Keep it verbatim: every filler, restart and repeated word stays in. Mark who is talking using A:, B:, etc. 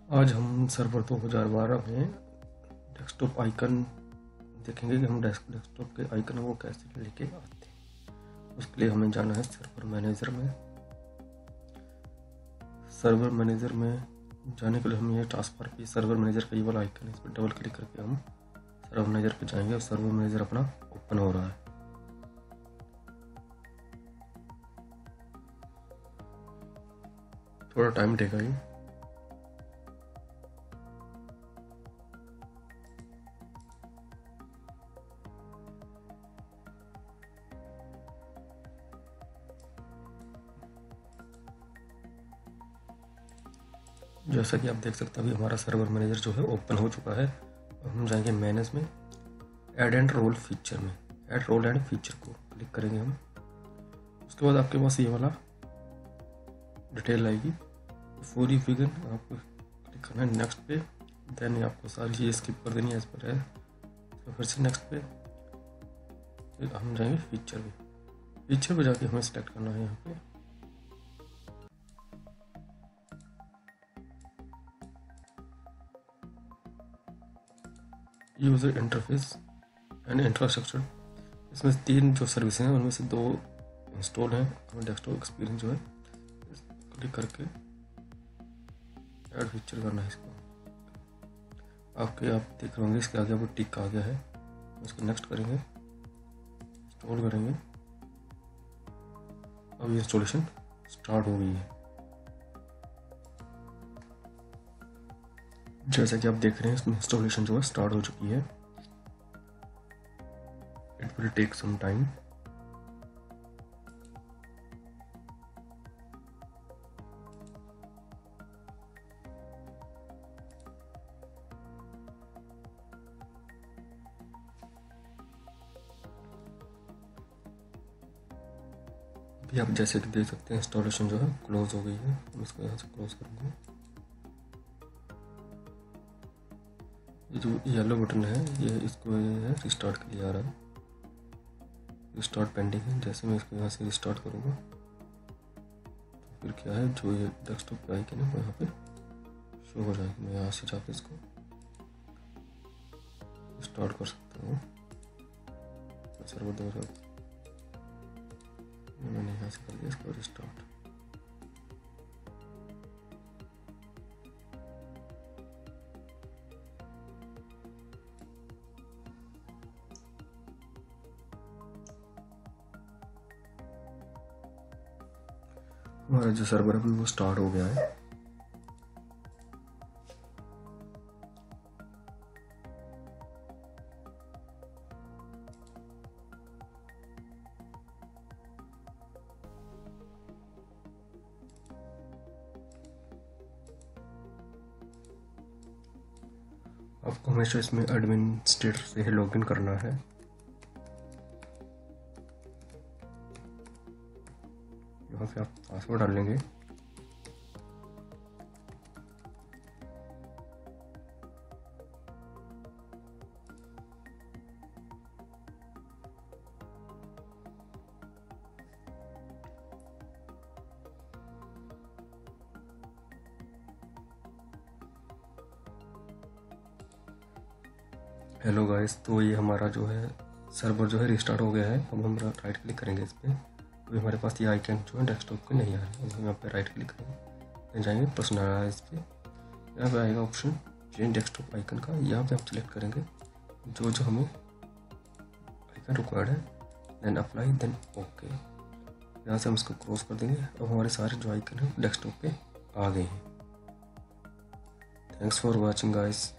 A: आज हम सर्वर दो हज़ार बारह में डेस्कटॉप आइकन देखेंगे कि हम डेस्कटॉप के आइकन को कैसे लेके आते हैं। उसके लिए हमें जाना है सर्वर मैनेजर में। सर्वर मैनेजर में जाने के लिए हम ये टास्क बार पे सर्वर मैनेजर का ये वाला आइकन है, इस पर डबल क्लिक करके हम सर्वर मैनेजर पे जाएंगे और सर्वर मैनेजर अपना ओपन हो रहा है। थोड़ा टाइम लेगा ये। जैसा कि आप देख सकते हैं अभी हमारा सर्वर मैनेजर जो है ओपन हो चुका है। अब हम जाएंगे मैनेज में, ऐड एंड रोल फीचर में, ऐड रोल एंड फीचर को क्लिक करेंगे हम। उसके बाद आपके पास ये वाला डिटेल आएगी, फॉर यू बिगिन आपको क्लिक करना है नेक्स्ट पे। देन आपको सारी चीज़ें स्किप कर देनी है, इस पर है तो फिर से नेक्स्ट पे। फिर हम जाएंगे फीचर पे, फीचर पे जाके हमें सेलेक्ट करना है यहाँ पे यूज़र इंटरफेस एंड इंफ्रास्ट्रक्चर। इसमें तीन जो सर्विस हैं उनमें से दो इंस्टॉल हैं। हमें डेस्कटॉप एक्सपीरियंस जो है क्लिक करके ऐड फीचर करना है इसको। आपके आप देख रहे होंगे इसके आगे आपको टिक आ गया है, इसको नेक्स्ट करेंगे, इंस्टॉल करेंगे। अब ये इंस्टॉलेशन स्टार्ट हो गई है। जैसा कि आप देख रहे हैं इसमें इंस्टॉलेशन जो है स्टार्ट हो चुकी है। It will take some time. अभी आप जैसे कि देख सकते हैं इंस्टॉलेशन जो है क्लोज हो गई है। हम इसको यहाँ से क्लोज करेंगे। ये जो येलो बटन है ये इसको ये है रिस्टार्ट के लिए आ रहा है, रिस्टार्ट पेंडिंग है। जैसे मैं इसको यहाँ से रिस्टार्ट करूँगा तो फिर क्या है, जो ये डेस्कटॉप पे आइकन है वो यहाँ पे शो हो जाएगी। मैं यहाँ से जाकर इसको स्टार्ट कर सकता हूँ। सर्वर दो हज़ार मैंने यहाँ से कर दिया इसको रिस्टार्ट। हमारा जो सर्वर है वो स्टार्ट हो गया है। आपको हमेशा इसमें एडमिनिस्ट्रेटर से लॉगिन करना है। यहाँ पे आप पासवर्ड डालेंगे। हेलो गाइस, तो ये हमारा जो है सर्वर जो है रिस्टार्ट हो गया है। अब हम राइट क्लिक करेंगे इस पर। अभी हमारे पास ये आइकन जो है डेस्कटॉप पे नहीं आ रहा है। हम यहाँ पे राइट क्लिक करेंगे, जाएंगे पर्सनलाइज पे। यहाँ पे आएगा ऑप्शन चेंज डेस्कटॉप आइकन का। यहाँ पे हम सिलेक्ट करेंगे जो जो हमें आइकन रिक्वायर्ड है, देन अप्लाई, देन ओके। यहाँ से हम इसको क्रॉस कर देंगे। अब हमारे सारे जो आइकन है डेस्कटॉप पे आ गए हैं। Thanks for watching guys.